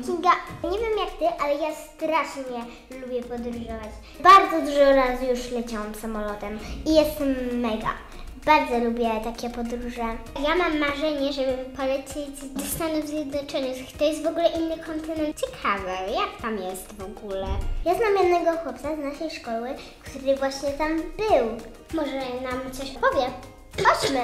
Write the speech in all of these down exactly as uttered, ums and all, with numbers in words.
Kinga, nie wiem jak ty, ale ja strasznie lubię podróżować. Bardzo dużo razy już leciałam samolotem i jestem mega. Bardzo lubię takie podróże. Ja mam marzenie, żeby polecieć do Stanów Zjednoczonych. To jest w ogóle inny kontynent. Ciekawe, jak tam jest w ogóle. Ja znam jednego chłopca z naszej szkoły, który właśnie tam był. Może nam coś powie. Chodźmy.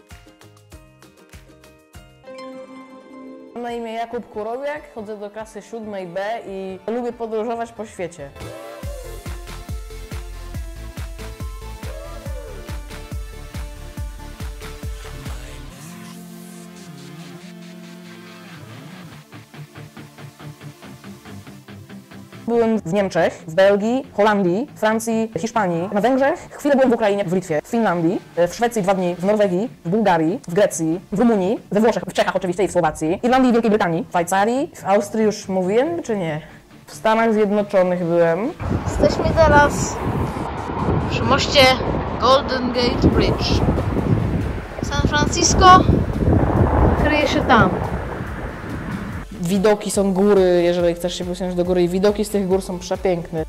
Mam na imię Jakub Kurowiak, chodzę do klasy siódmej B i lubię podróżować po świecie. Byłem w Niemczech, w Belgii, Holandii, Francji, Hiszpanii, na Węgrzech, chwilę byłem w Ukrainie, w Litwie, w Finlandii, w Szwecji dwa dni, w Norwegii, w Bułgarii, w Grecji, w Rumunii, we Włoszech, w Czechach oczywiście i w Słowacji, Irlandii i Wielkiej Brytanii, w Szwajcarii, w Austrii już mówiłem, czy nie? W Stanach Zjednoczonych byłem. Jesteśmy teraz przy moście Golden Gate Bridge. San Francisco kryje się tam. Widoki są góry, jeżeli chcesz się posunąć do góry i widoki z tych gór są przepiękne.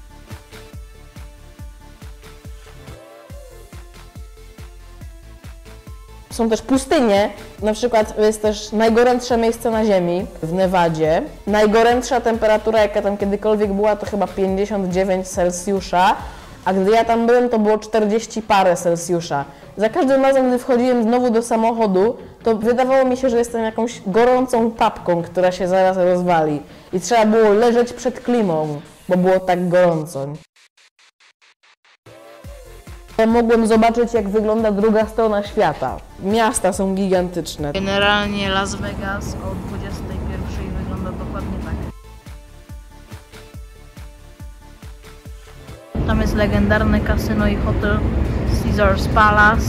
Są też pustynie, na przykład jest też najgorętsze miejsce na ziemi w Nevadzie. Najgorętsza temperatura, jaka tam kiedykolwiek była, to chyba pięćdziesiąt dziewięć Celsjusza, a gdy ja tam byłem, to było czterdzieści parę Celsjusza. Za każdym razem, gdy wchodziłem znowu do samochodu, to wydawało mi się, że jestem jakąś gorącą papką, która się zaraz rozwali. I trzeba było leżeć przed klimą, bo było tak gorąco. Ja mogłem zobaczyć, jak wygląda druga strona świata. Miasta są gigantyczne. Generalnie Las Vegas o dwudziestej pierwszej wygląda dokładnie tak. Tam jest legendarne kasyno i hotel Caesars Palace.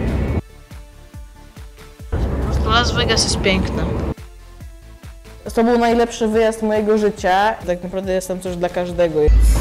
Po prostu Las Vegas jest piękne. To był najlepszy wyjazd mojego życia. Tak naprawdę jest tam coś dla każdego.